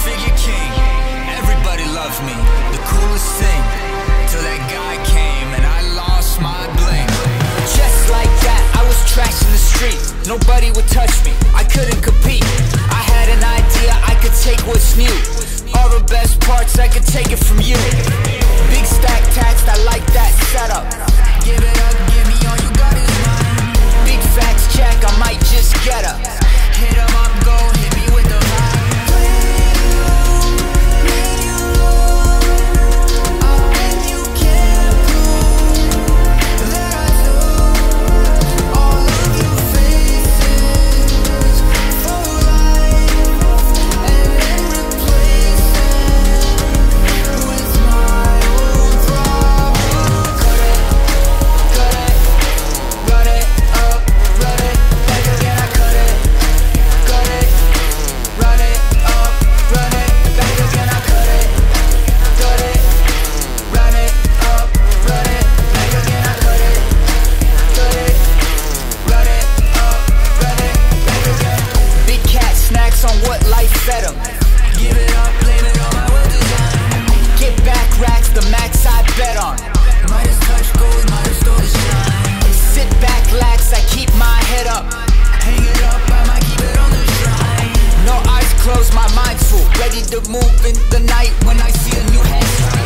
figure king. Everybody loved me, the coolest thing, till that guy came and I lost my bling. Just like that, I was trashing the street. Nobody would touch me, I couldn't compete. I had an idea, I could take what's new. All the best parts, I could take it from you. Big stack taxed, I like that setup. Give it up, give me all you got is mine. Big facts check, I might just get up. Hit 'em up, go, hit me with the vibe. On what life fed 'em. Give it up, blame it on my well design. Get back racks, the max I bet on. Might as touch gold, might as stole the shine. Sit back, lax, I keep my head up. Hang it up, I might keep it on the shrine. No eyes closed, my mind's full. Ready to move in the night when I see a new head strike.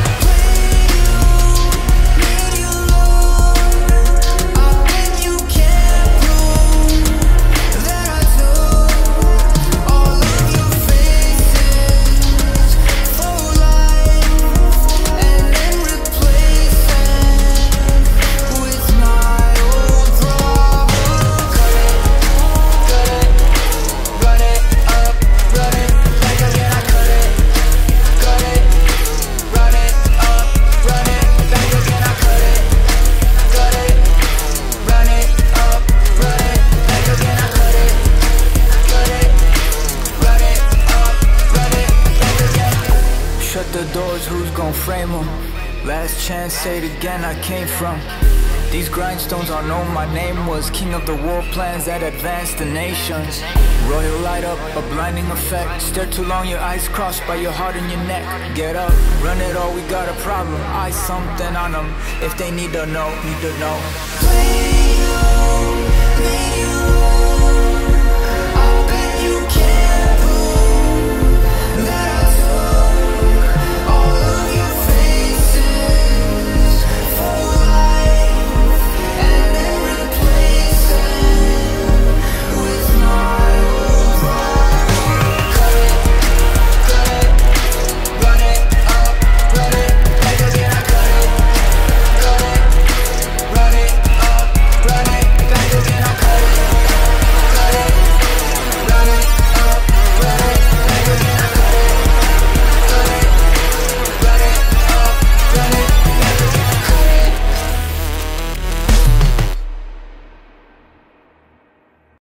Shut the doors, who's gon' frame them? Last chance, say it again, I came from these grindstones. I know my name was king of the war plans that advanced the nations. Royal light up, a blinding effect. Stare too long, your eyes crossed by your heart and your neck. Get up, run it all, we got a problem. Eye something on them, if they need to know, need to know.